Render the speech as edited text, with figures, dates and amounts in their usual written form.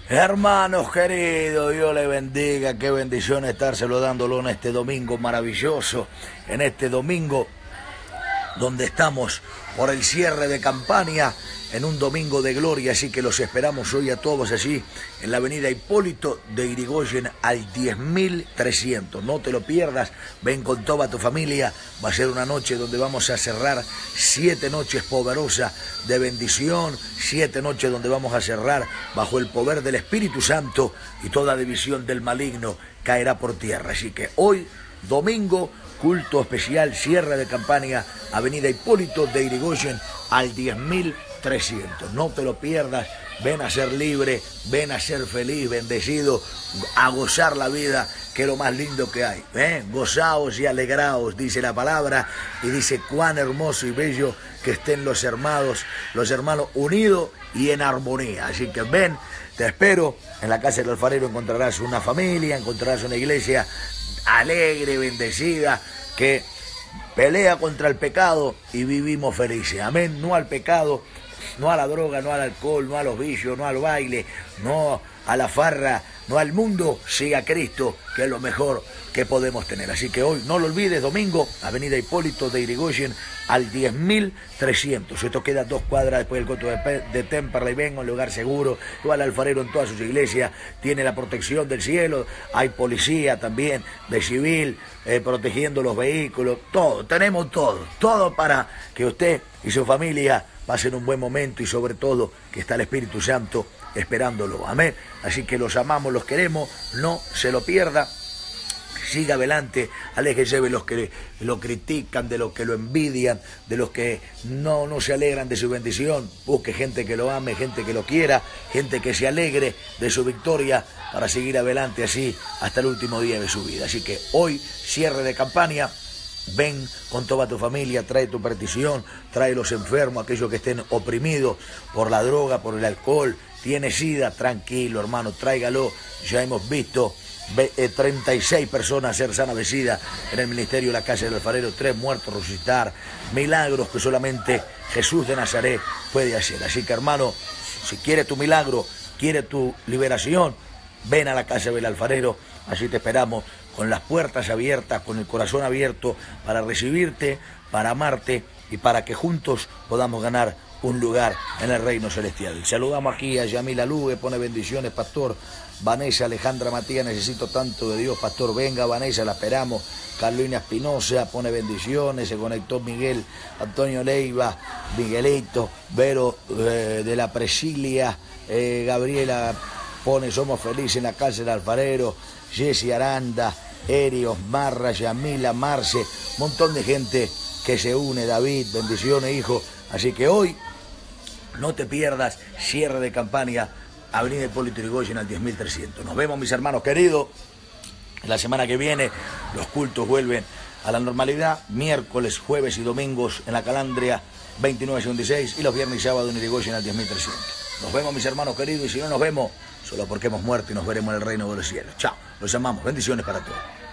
Hermanos queridos, Dios les bendiga, qué bendición estar saludándolo en este domingo maravilloso, en este domingo donde estamos por el cierre de campaña, en un domingo de gloria, así que los esperamos hoy a todos allí en la avenida Hipólito de Yrigoyen al 10.300. No te lo pierdas, ven con toda tu familia, va a ser una noche donde vamos a cerrar 7 noches poderosas de bendición, 7 noches donde vamos a cerrar bajo el poder del Espíritu Santo y toda división del maligno caerá por tierra. Así que hoy, domingo, culto especial, cierre de campaña, avenida Hipólito de Yrigoyen al 10.300. No te lo pierdas, ven a ser libre, ven a ser feliz, bendecido, a gozar la vida, que es lo más lindo que hay. Gozaos y alegraos, dice la palabra, y dice cuán hermoso y bello que estén los hermanos unidos y en armonía. Así que ven, te espero, en la casa del alfarero encontrarás una familia, encontrarás una iglesia alegre, bendecida, que pelea contra el pecado y vivimos felices. Amén. No al pecado, no a la droga, no al alcohol, no a los vicios, no al baile, no a la farra, no al mundo, sí a Cristo, que es lo mejor que podemos tener. Así que hoy, no lo olvides, domingo, avenida Hipólito de Yrigoyen al 10.300. Esto queda 2 cuadras después del coto de Temperley. Vengo, un lugar seguro. Igual el alfarero en todas sus iglesias tiene la protección del cielo. Hay policía también de civil protegiendo los vehículos. Todo, tenemos todo para que usted y su familia pasen un buen momento y sobre todo que está el Espíritu Santo esperándolo. Amén. Así que los amamos, los queremos, no se lo pierda. Siga adelante, aléjese de los que lo critican, de los que lo envidian, de los que no se alegran de su bendición. Busque gente que lo ame, gente que lo quiera, gente que se alegre de su victoria para seguir adelante así hasta el último día de su vida. Así que hoy, cierre de campaña, ven con toda tu familia, trae tu petición, trae los enfermos, aquellos que estén oprimidos por la droga, por el alcohol, tiene sida, tranquilo hermano, tráigalo. Ya hemos visto 36 personas ser sanas de sida en el ministerio de la casa del alfarero, 3 muertos resucitar, milagros que solamente Jesús de Nazaret puede hacer. Así que hermano, si quiere tu milagro, quiere tu liberación, ven a la casa del alfarero, así te esperamos con las puertas abiertas, con el corazón abierto para recibirte, para amarte y para que juntos podamos ganar un lugar en el reino celestial. Saludamos aquí a Yamila Lugue, pone bendiciones, pastor. Vanessa Alejandra Matías, necesito tanto de Dios, pastor. Venga Vanessa, la esperamos. Carolina Espinosa pone bendiciones, se conectó Miguel Antonio Leiva, Miguelito, Vero de la Presilia, Gabriela pone somos felices en la casa del alfarero, Jessy Aranda, Erios, Marra, Yamila, Marce, montón de gente que se une, David, bendiciones hijo. Así que hoy no te pierdas, cierre de campaña, avenida Hipólito Yrigoyen al 10.300. Nos vemos mis hermanos queridos, la semana que viene los cultos vuelven a la normalidad, miércoles, jueves y domingos en la Calandria 29-26 y los viernes y sábados en Yrigoyen al 10.300. Nos vemos mis hermanos queridos y si no nos vemos, solo porque hemos muerto y nos veremos en el reino de los cielos. Chao, los amamos, bendiciones para todos.